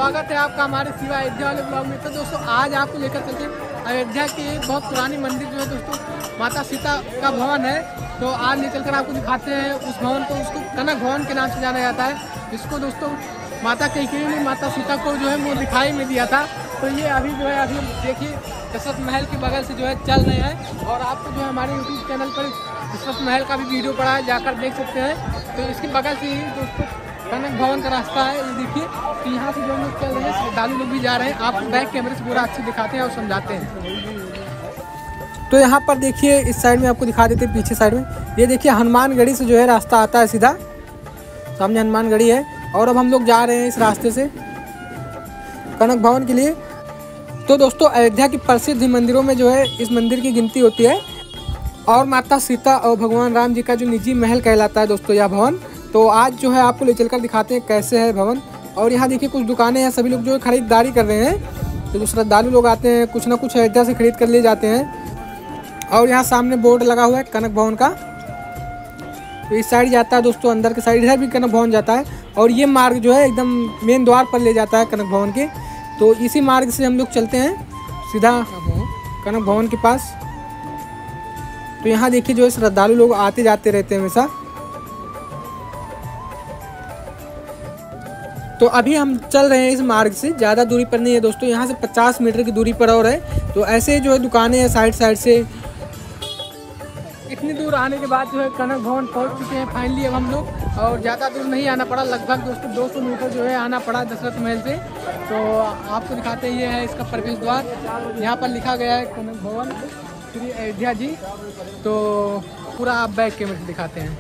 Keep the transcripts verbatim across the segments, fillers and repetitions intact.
स्वागत है आपका हमारे शिवा अयोध्या वाले ब्लॉग में। तो दोस्तों आज आपको लेकर चलते हैं अयोध्या के बहुत पुरानी मंदिर जो है दोस्तों माता सीता का भवन है। तो आज ले चलकर आपको दिखाते हैं उस भवन को। उसको कनक भवन के नाम से जाना जाता है, जिसको दोस्तों माता कैकेयी ने माता सीता को जो है वो दिखाई में दिया था। तो ये अभी जो है अभी देखिए दशरथ महल के बगल से जो है चल रहे हैं, और आपको जो है हमारे यूट्यूब चैनल पर दशरथ महल का भी वीडियो पड़ा है, जाकर देख सकते हैं। तो इसके बगल से ही दोस्तों कनक भवन का रास्ता है, ये देखिए। तो यहाँ से जो हम लोग चल रहे हैं, श्रद्धालु लोग भी जा रहे हैं। आपको बैक कैमरे से पूरा अच्छे दिखाते हैं और समझाते हैं। तो यहाँ पर देखिए इस साइड में आपको दिखा देते हैं, पीछे साइड में ये देखिए हनुमानगढ़ी से जो है रास्ता आता है, सीधा सामने हनुमानगढ़ी है। और अब हम लोग जा रहे हैं इस रास्ते से कनक भवन के लिए। तो दोस्तों अयोध्या की प्रसिद्ध मंदिरों में जो है इस मंदिर की गिनती होती है, और माता सीता और भगवान राम जी का जो निजी महल कहलाता है दोस्तों यह भवन। तो आज जो है आपको ले चलकर दिखाते हैं कैसे है भवन। और यहाँ देखिए कुछ दुकानें हैं, सभी लोग जो है खरीदारी कर रहे हैं। तो जो श्रद्धालु लोग आते हैं कुछ ना कुछ अयोध्या से खरीद कर ले जाते हैं। और यहाँ सामने बोर्ड लगा हुआ है कनक भवन का। तो इस साइड जाता है दोस्तों अंदर के साइड, इधर भी कनक भवन जाता है। और ये मार्ग जो है एकदम मेन द्वार पर ले जाता है कनक भवन के। तो इसी मार्ग से हम लोग चलते हैं सीधा कनक भवन के पास। तो यहाँ देखिए जो है श्रद्धालु लोग आते जाते रहते हैं हमेशा। तो अभी हम चल रहे हैं इस मार्ग से, ज़्यादा दूरी पर नहीं है दोस्तों, यहाँ से पचास मीटर की दूरी पर और है। तो ऐसे जो है दुकानें हैं साइड साइड से। इतनी दूर आने के बाद जो है कनक भवन पहुँच चुके हैं फाइनली अब हम लोग। और ज़्यादा दूर नहीं आना पड़ा, लगभग दोस्तों दो सौ मीटर जो है आना पड़ा दशरथ महल से। तो आपको दिखाते हैं, ये है इसका प्रवेश द्वार। यहाँ पर लिखा गया है कनक भवन श्री अयोध्या जी। तो पूरा आप बैक कैमरे से दिखाते हैं।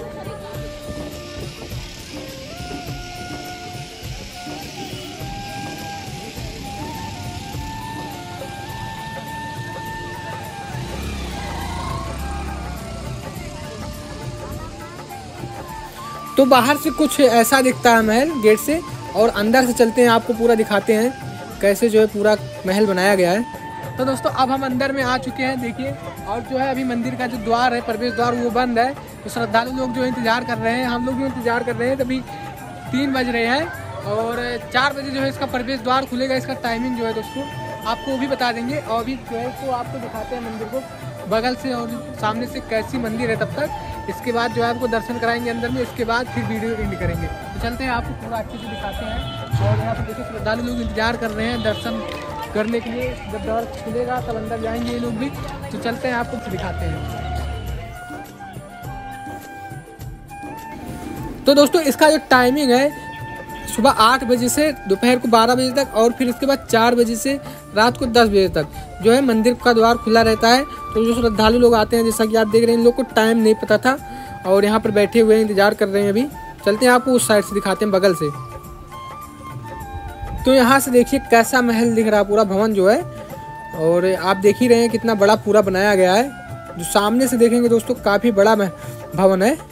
तो बाहर से कुछ ऐसा दिखता है महल गेट से, और अंदर से चलते हैं आपको पूरा दिखाते हैं कैसे जो है पूरा महल बनाया गया है। तो दोस्तों अब हम अंदर में आ चुके हैं देखिए। और जो है अभी मंदिर का जो द्वार है प्रवेश द्वार वो बंद है। तो श्रद्धालु लोग जो है इंतजार कर रहे हैं, हम लोग भी इंतजार कर रहे हैं। तभी तीन बज रहे हैं और चार बजे जो है इसका प्रवेश द्वार खुलेगा। इसका टाइमिंग जो है दोस्तों आपको वो भी बता देंगे। और अभी जो है तो आपको दिखाते हैं मंदिर को बगल से और सामने से कैसी मंदिर है तब तक। इसके बाद जो है आपको दर्शन कराएंगे अंदर में, इसके बाद फिर वीडियो एंड करेंगे। तो चलते हैं आपको पूरा अच्छे से दिखाते हैं। और यहाँ पर देखिए श्रद्धालु लोग इंतजार कर रहे हैं दर्शन करने के लिए। जब द्वार खुलेगा तब अंदर जाएंगे ये लोग भी। तो चलते हैं आपको दिखाते हैं। तो दोस्तों इसका जो टाइमिंग है सुबह आठ बजे से दोपहर को बारह बजे तक, और फिर इसके बाद चार बजे से रात को दस बजे तक जो है मंदिर का द्वार खुला रहता है। तो जो श्रद्धालु लोग आते हैं, जैसा कि आप देख रहे हैं, इन लोग को टाइम नहीं पता था और यहाँ पर बैठे हुए हैं, इंतजार कर रहे हैं। अभी चलते हैं आपको उस साइड से दिखाते हैं बगल से। तो यहाँ से देखिए कैसा महल दिख रहा है पूरा भवन जो है। और आप देख ही रहे हैं कितना बड़ा पूरा बनाया गया है। जो सामने से देखेंगे दोस्तों काफ़ी बड़ा भवन है।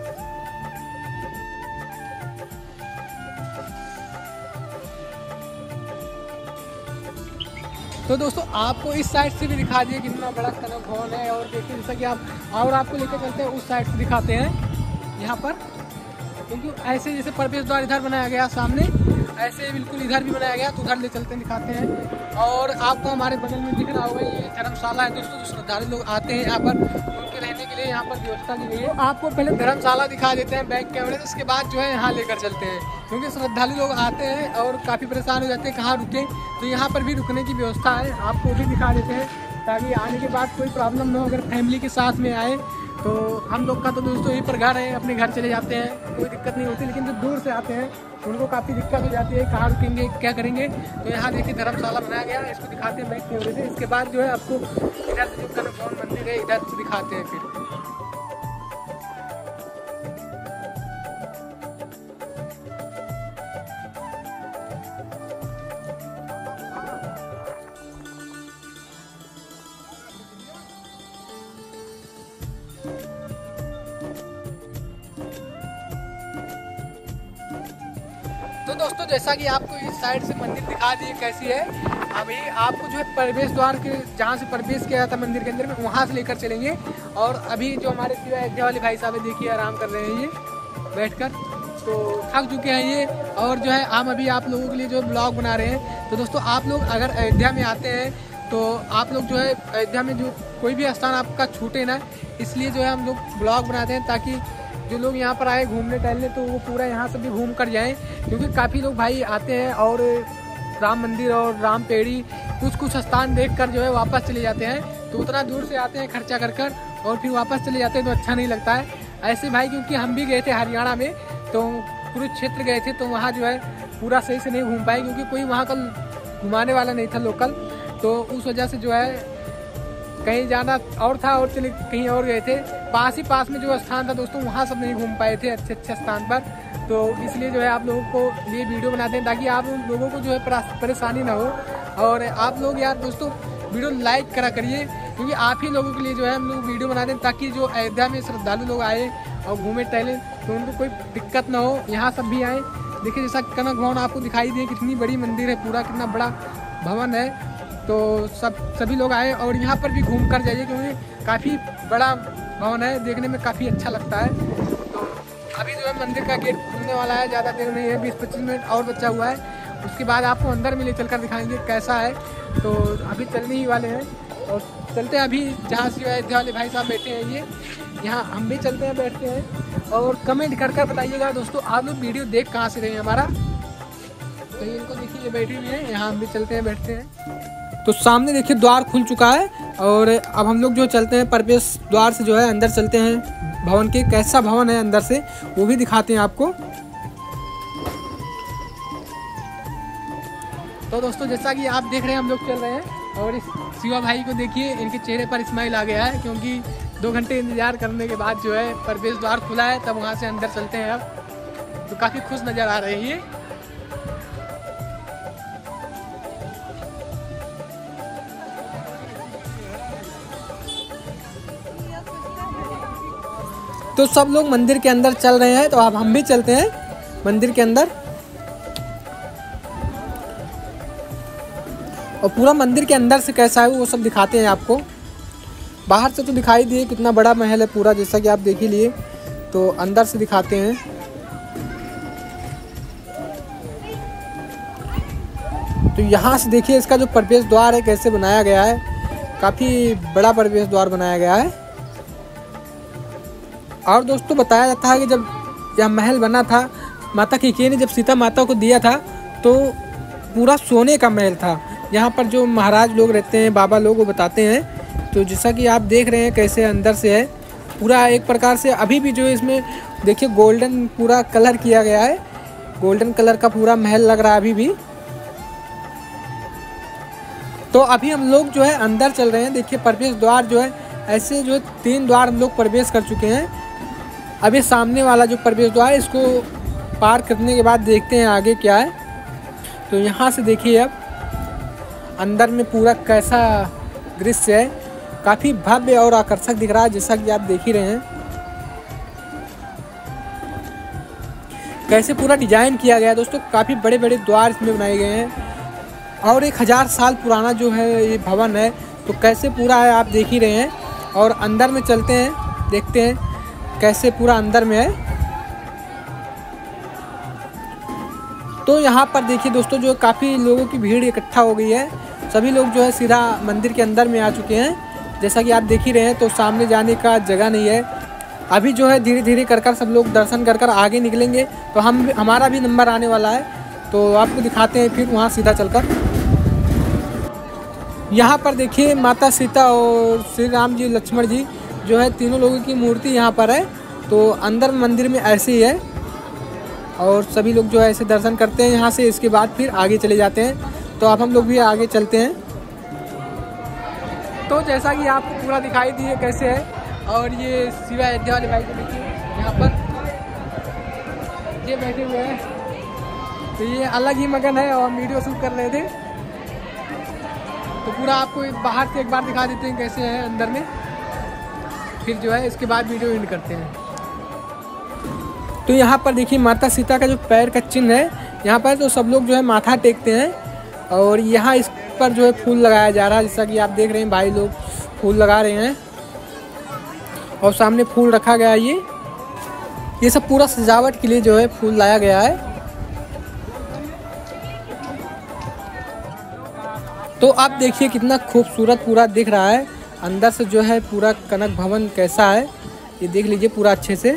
तो दोस्तों आपको इस साइड से भी दिखा दिए कितना बड़ा कनक भवन है। और देखिए जैसा कि आप और आपको लेकर चलते हैं उस साइड से दिखाते हैं यहाँ पर। क्योंकि ऐसे जैसे प्रवेश द्वार इधर बनाया गया सामने, ऐसे बिल्कुल इधर भी बनाया गया। तो उधर ले चलते हैं दिखाते हैं। और आपको हमारे बगल में दिख रहा होगा ये धर्मशाला है दोस्तों। जो श्रद्धालु लोग आते हैं यहाँ पर उनके रहने के लिए यहाँ पर व्यवस्था की गई है। तो आपको पहले धर्मशाला दिखा देते हैं बैक कैमरे से, उसके बाद जो है यहाँ लेकर चलते हैं। क्योंकि श्रद्धालु लोग आते हैं और काफ़ी परेशान हो जाते हैं कहाँ रुके। तो यहाँ पर भी रुकने की व्यवस्था है, आपको भी दिखा देते हैं ताकि आने के बाद कोई प्रॉब्लम ना हो। अगर फैमिली के साथ में आए तो हम लोग का तो दोस्तों यहीं पर घर है, अपने घर चले जाते हैं, कोई दिक्कत नहीं होती। लेकिन जो दूर से आते हैं उनको काफ़ी दिक्कत हो जाती है, कहाँ रुकेंगे क्या करेंगे। तो यहाँ देखिए धर्मशाला बनाया गया है, इसको दिखाते हैं बैक कैमरे से। इसके बाद जो है आपको इधर से जो कनक भवन मंदिर है इधर से दिखाते हैं फिर। तो दोस्तों जैसा कि आपको इस साइड से मंदिर दिखा दिए कैसी है। अभी आपको जो है प्रवेश द्वार के जहाँ से प्रवेश किया था मंदिर के अंदर में, वहाँ से लेकर चलेंगे। और अभी जो हमारे शिवा अयोध्या वाले भाई साहब देखिए आराम कर रहे हैं ये बैठकर। तो थक चुके हैं ये, और जो है हम अभी आप लोगों के लिए जो ब्लॉग बना रहे हैं। तो दोस्तों आप लोग अगर अयोध्या में आते हैं तो आप लोग जो है अयोध्या में जो कोई भी स्थान आपका छूटे ना, इसलिए जो है हम लोग ब्लॉग बनाते हैं ताकि जो लोग यहाँ पर आए घूमने टहलने तो वो पूरा यहाँ से भी घूम कर जाएँ, क्योंकि काफ़ी लोग भाई आते हैं और राम मंदिर और राम पेड़ी कुछ कुछ स्थान देख कर जो है वापस चले जाते हैं। तो उतना दूर से आते हैं खर्चा कर कर और फिर वापस चले जाते हैं तो अच्छा नहीं लगता है ऐसे भाई। क्योंकि हम भी गए थे हरियाणा में, तो कुरुक्षेत्र गए थे, तो वहाँ जो है पूरा सही से नहीं घूम पाए क्योंकि कोई वहाँ का घुमाने वाला नहीं था लोकल। तो उस वजह से जो है कहीं जाना और था और चले कहीं और गए थे। पास ही पास में जो स्थान था दोस्तों वहाँ सब नहीं घूम पाए थे अच्छे अच्छे स्थान पर। तो इसलिए जो है आप लोगों को लिए वीडियो बनाते हैं ताकि आप लोगों को जो है परेशानी ना हो। और आप लोग यार दोस्तों वीडियो लाइक करा करिए, क्योंकि आप ही लोगों के लिए जो है हम लोग वीडियो बनाते हैं ताकि जो अयोध्या में श्रद्धालु लोग आए और घूमे टहले तो उनको कोई दिक्कत ना हो, यहाँ सब भी आए। देखिए जैसा कनक भवन आपको दिखाई दिए, कितनी बड़ी मंदिर है, पूरा कितना बड़ा भवन है। तो सब सभी लोग आए और यहाँ पर भी घूम कर जाइए क्योंकि काफ़ी बड़ा भवन है, देखने में काफ़ी अच्छा लगता है। तो अभी जो है मंदिर का गेट खुलने वाला है, ज़्यादा देर नहीं है, बीस पच्चीस मिनट और बचा हुआ है। उसके बाद आपको अंदर में ले चल कर दिखाएंगे कैसा है। तो अभी चलने ही वाले हैं और चलते हैं अभी जहाँ से अयोध्या वाले भाई साहब बैठे हैं, ये यहाँ हम भी चलते हैं बैठते हैं। और कमेंट कर कर बताइएगा दोस्तों आप लोग वीडियो देख कहाँ से रहे हैं हमारा। तो इनको देखिए ये बैठी हुई है, यहाँ हम भी चलते हैं बैठते हैं। तो सामने देखिए द्वार खुल चुका है और अब हम लोग जो चलते हैं प्रवेश द्वार से जो है अंदर चलते हैं भवन के। कैसा भवन है अंदर से वो भी दिखाते हैं आपको। तो दोस्तों जैसा कि आप देख रहे हैं हम लोग चल रहे हैं और इस शिवा भाई को देखिए, इनके चेहरे पर स्माइल आ गया है क्योंकि दो घंटे इंतजार करने के बाद जो है प्रवेश द्वार खुला है, तब वहाँ से अंदर चलते हैं। अब तो काफ़ी खुश नज़र आ रही है। तो सब लोग मंदिर के अंदर चल रहे हैं, तो अब हम भी चलते हैं मंदिर के अंदर और पूरा मंदिर के अंदर से कैसा है वो सब दिखाते हैं आपको। बाहर से तो दिखाई दिए कितना बड़ा महल है पूरा, जैसा कि आप देख ही लिए। तो अंदर से दिखाते हैं। तो यहाँ से देखिए इसका जो प्रवेश द्वार है कैसे बनाया गया है, काफ़ी बड़ा प्रवेश द्वार बनाया गया है। और दोस्तों बताया जाता है कि जब यह महल बना था माता कैकेयी ने जब सीता माता को दिया था तो पूरा सोने का महल था। यहाँ पर जो महाराज लोग रहते हैं, बाबा लोग, वो बताते हैं। तो जैसा कि आप देख रहे हैं कैसे अंदर से है पूरा एक प्रकार से। अभी भी जो इसमें देखिए गोल्डन पूरा कलर किया गया है, गोल्डन कलर का पूरा महल लग रहा है अभी भी। तो अभी हम लोग जो है अंदर चल रहे हैं। देखिए प्रवेश द्वार जो है ऐसे जो तीन द्वार हम लोग प्रवेश कर चुके हैं। अभी सामने वाला जो प्रवेश द्वार है इसको पार करने के बाद देखते हैं आगे क्या है। तो यहाँ से देखिए अब अंदर में पूरा कैसा दृश्य है, काफ़ी भव्य और आकर्षक दिख रहा है जैसा कि आप देख ही रहे हैं। कैसे पूरा डिजाइन किया गया है दोस्तों, काफ़ी बड़े बड़े द्वार इसमें बनाए गए हैं और एक हज़ार साल पुराना जो है ये भवन है। तो कैसे पूरा है आप देख ही रहे हैं। और अंदर में चलते हैं, देखते हैं कैसे पूरा अंदर में है। तो यहाँ पर देखिए दोस्तों जो काफ़ी लोगों की भीड़ इकट्ठा हो गई है, सभी लोग जो है सीधा मंदिर के अंदर में आ चुके हैं जैसा कि आप देख ही रहे हैं। तो सामने जाने का जगह नहीं है। अभी जो है धीरे धीरे कर कर सब लोग दर्शन कर कर आगे निकलेंगे। तो हम हमारा भी नंबर आने वाला है, तो आपको दिखाते हैं फिर वहाँ सीधा चलकर। यहाँ पर देखिए माता सीता और श्री राम जी, लक्ष्मण जी जो है तीनों लोगों की मूर्ति यहाँ पर है। तो अंदर मंदिर में ऐसे ही है और सभी लोग जो है ऐसे दर्शन करते हैं यहाँ से। इसके बाद फिर आगे चले जाते हैं। तो अब हम लोग भी आगे चलते हैं। तो जैसा कि आपको पूरा दिखाई दिए कैसे है। और ये शिवा अयोध्या वाले भाई को देखिए यहाँ पर ये बैठे हुए हैं, तो ये अलग ही मगन है और वीडियो शूट कर रहे थे। तो पूरा आपको बाहर से एक बार दिखा देते हैं कैसे है अंदर में, फिर जो है इसके बाद वीडियो एंड करते हैं। तो यहाँ पर देखिए माता सीता का जो पैर का चिन्ह है यहाँ पर, तो सब लोग जो है माथा टेकते हैं और यहाँ इस पर जो है फूल लगाया जा रहा है जैसा कि आप देख रहे हैं। भाई लोग फूल लगा रहे हैं और सामने फूल रखा गया है ये। ये सब पूरा सजावट के लिए जो है फूल लाया गया है। तो आप देखिए कितना खूबसूरत पूरा दिख रहा है। अंदर से जो है पूरा कनक भवन कैसा है ये देख लीजिए पूरा अच्छे से।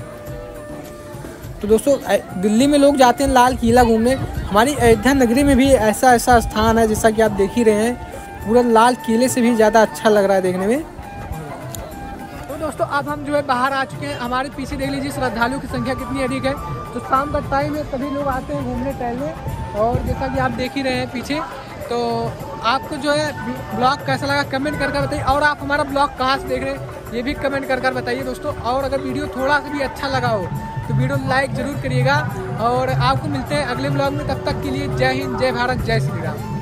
तो दोस्तों दिल्ली में लोग जाते हैं लाल किला घूमने, हमारी अयोध्या नगरी में भी ऐसा ऐसा स्थान है जैसा कि आप देख ही रहे हैं, पूरा लाल किले से भी ज़्यादा अच्छा लग रहा है देखने में। तो दोस्तों अब हम जो है बाहर आ चुके हैं। हमारे पीछे देख लीजिए श्रद्धालुओं की संख्या कितनी अधिक है। तो शाम का टाइम है, सभी लोग आते हैं घूमने टहलने, और जैसा कि आप देख ही रहे हैं पीछे। तो आपको जो है ब्लॉग कैसा लगा कमेंट कर कर बताइए, और आप हमारा ब्लॉग कहाँ से देख रहे हैं ये भी कमेंट कर कर बताइए दोस्तों। और अगर वीडियो थोड़ा सा भी अच्छा लगा हो तो वीडियो लाइक ज़रूर करिएगा, और आपको मिलते हैं अगले ब्लॉग में। तब तक के लिए जय हिंद, जय भारत, जय श्री राम।